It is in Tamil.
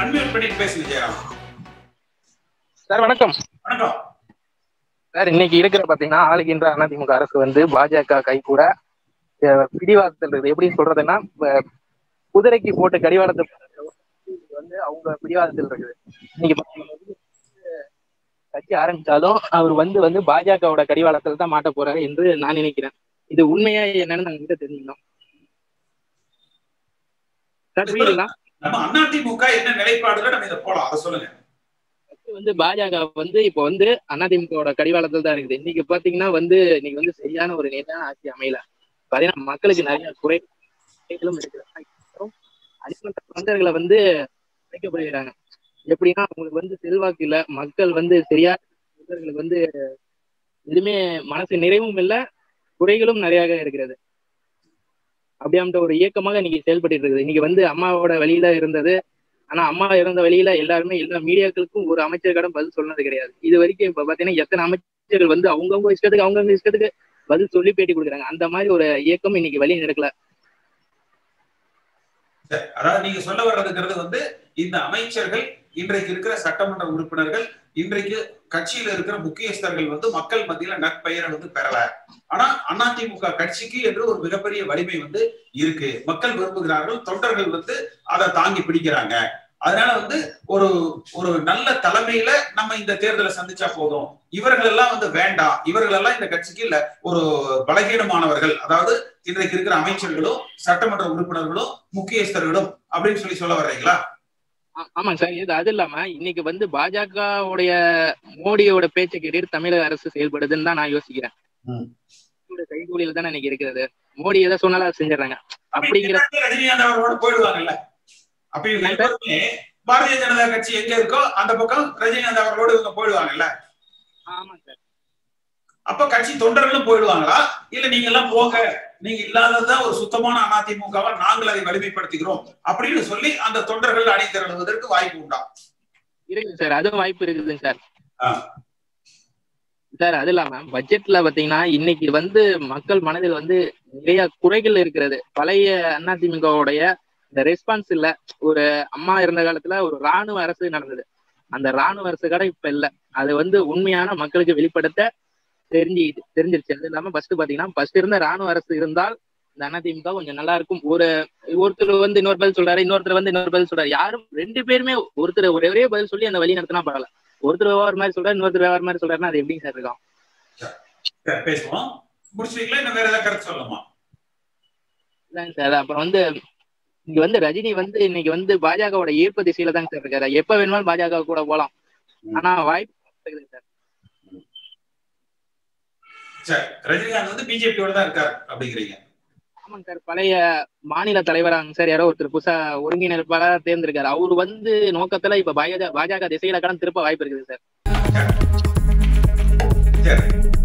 அன்மியூட் பண்ணிட்டு பேசுங்க ஜெயராம். சார் வணக்கம். வணக்கம் சார், இன்னைக்கு இருக்கிற பாத்தீங்கன்னா ஆளுகின்ற அதிமுக அரசு வந்து பாஜக கை கூட பிடிவாதத்தில் இருக்குது. எப்படி சொல்றதுன்னா, குதிரைக்கு போட்டு கடிவாளத்தை வந்து அவங்க பிடிவாதத்தில் இருக்குது. இன்னைக்கு கட்சி ஆரம்பிச்சாலும் அவர் வந்து வந்து பாஜகவோட கடிவாளத்தில் தான் மாட்ட போறாரு என்று நான் நினைக்கிறேன். இது உண்மையா என்னன்னு நாங்க கிட்ட தெரிஞ்சுக்கணும். சார் புரியுதுங்களா? நம்ம அதிமுக என்ன நிலைப்பாடுல நம்ம இதை போலாம், அதை சொல்லுங்க. வந்து பாஜக வந்து இப்ப வந்து அதிமுகவோட கடிவாளத்தில் தான் இருக்குது. இன்னைக்கு பாத்தீங்கன்னா வந்து இன்னைக்கு வந்து சரியான ஒரு நேரான ஆட்சி அமையல. பாத்தீங்கன்னா மக்களுக்கு நிறைய குறைகளும் இருக்கிறாங்க. அடிமட்ட தொண்டர்களை வந்து வைக்கப்படுகிறாங்க. எப்படின்னா அவங்களுக்கு வந்து செல்வாக்கு இல்ல, மக்கள் வந்து சரியான தொண்டர்களுக்கு வந்து எதுவுமே மனசு நிறைவும் இல்லை, குறைகளும் நிறைய இருக்கிறது. அப்படியாமட்ட ஒரு இயக்கமாக இன்னைக்கு செயல்பட்டு இருக்குது. இன்னைக்கு வந்து அம்மாவோட வழியில இருந்தது. ஆனா அம்மா இருந்த வழியில எல்லாருமே எல்லா மீடியாக்களுக்கும் ஒரு அமைச்சர்களிடம் பதில் சொன்னது கிடையாது. இது வரைக்கும் இப்ப பாத்தீங்கன்னா எத்தனை அமைச்சர்கள் வந்து அவங்கவுங்க இஷ்டத்துக்கு பதில் சொல்லி பேட்டி கொடுக்குறாங்க. அந்த மாதிரி ஒரு இயக்கம் இன்னைக்கு வழி நடக்கல. அதாவது நீங்க சொல்ல வர்றதுங்கிறது வந்து இந்த அமைச்சர்கள், இன்றைக்கு இருக்கிற சட்டமன்ற உறுப்பினர்கள், இன்றைக்கு கட்சியில இருக்கிற முக்கியஸ்தர்கள் வந்து மக்கள் மத்தியில நற்பெயரை வந்து பெறல. ஆனா அதிமுக கட்சிக்கு என்று ஒரு மிகப்பெரிய வலிமை வந்து இருக்கு. மக்கள் விரும்புகிறார்கள், தொண்டர்கள் வந்து அதை தாங்கி பிடிக்கிறாங்க. அதனால வந்து ஒரு ஒரு நல்ல தலைமையில நம்ம இந்த தேர்தலை சந்திச்சா போதும், இவர்கள் எல்லாம் வந்து வேண்டாம், இவர்கள் எல்லாம் இந்த கட்சிக்கு இல்ல ஒரு பலகீனமானவர்கள், அதாவது இன்றைக்கு இருக்கிற அமைச்சர்களும் சட்டமன்ற உறுப்பினர்களும் முக்கியஸ்தர்களும் அப்படின்னு சொல்ல வர்றீங்களா? ஆமாங்க சார். இது அது இல்லாம இன்னைக்கு வந்து பாஜகவுடைய மோடியோட பேச்சை கேட்டு தமிழக அரசு செயல்படுதுன்னு தான் நான் யோசிக்கிறேன். கைகூலியில தானே இன்னைக்கு இருக்கிறது. மோடி எதை சொன்னாலும் செஞ்சிடறாங்க. அப்படிங்கிற ரஜினிகாந்த் அவர்களோட போயிடுவாங்கல்ல. அப்ப இவங்க பாரதிய ஜனதா கட்சி எங்க இருக்கோ அந்த பக்கம் ரஜினிகாந்த் அவர்களோடு இவங்க போயிடுவாங்கல்ல. ஆமா சார். அப்ப கட்சி தொண்டர்களும் போயிடுவாங்களா? இல்ல நீங்க எல்லாம் போக, நீங்க இல்லாததான் ஒரு சுத்தமான அதிமுகவை நாங்கள் அதை வலிமைப்படுத்துகிறோம் அப்படின்னு சொல்லி அந்த தொண்டர்கள் அணி திரளுவதற்கு வாய்ப்பு உண்டா? இருக்குது சார், அதுவும் வாய்ப்பு இருக்குதுங்க சார். சார் அது இல்லாம பட்ஜெட்ல பாத்தீங்கன்னா இன்னைக்கு வந்து மக்கள் மனதில் வந்து நிறைய குறைகள் இருக்கிறது. பழைய அதிமுகவுடைய இந்த ரெஸ்பான்ஸ் இல்ல. ஒரு அம்மா இருந்த காலத்துல ஒரு ராணுவ அரசு நடந்தது. அந்த ராணுவ அரசு கூட இப்ப இல்ல. அது வந்து உண்மையான மக்களுக்கு வெளிப்படுத்த தெரிஞ்சிருச்சு. அது இல்லாம ஃபர்ஸ்ட் இருந்த ராணுவ அரசு இருந்தால் இந்த அதிமுக கொஞ்சம் நல்லா இருக்கும். ஒருத்தர் வந்து இன்னொரு பதில் சொல்றாரு, இன்னொருத்தர் வந்து இன்னொரு பதில் சொல்றாரு. யாரும் ரெண்டு பேருமே ஒருத்தர் ஒரே பதில் சொல்லி அந்த வழி நடத்தினா பரவாயில்ல. ஒருத்தர் வேற மாதிரி சொல்றாரு, இன்னொருத்தர் வேற மாதிரி சொல்றாருன்னா அது எப்படிங்க சார் இருக்கும்? பேசுவோம். முடிச்சுவீங்களா? இன்னும் வேற ஏதாவது கருத்து சொல்லலாமா? சார் அப்புறம் வந்து இங்க வந்து ரஜினி வந்து இன்னைக்கு வந்து பாஜகவோட ஈர்ப்பு திசையில தாங்க சார் இருக்காரு. எப்ப வேணுமாலும் பாஜக கூட போலாம். ஆனா வாய்ப்பு இருக்குதுங்க சார். சரி, ரஜினிகாந்த் வந்து பிஜேபியோட தான் இருக்காரு அப்படிங்கிறீங்க? ஆமாங்க சார். பழைய மாநில தலைவராங்க சார், யாரோ ஒருத்தர் புதுசா ஒருங்கிணைப்பாளராக தேர்ந்தெடுக்காரு. அவரு வந்து நோக்கத்துல இப்ப பாஜக திசையில கடன் திருப்ப வாய்ப்பு இருக்குது சார்.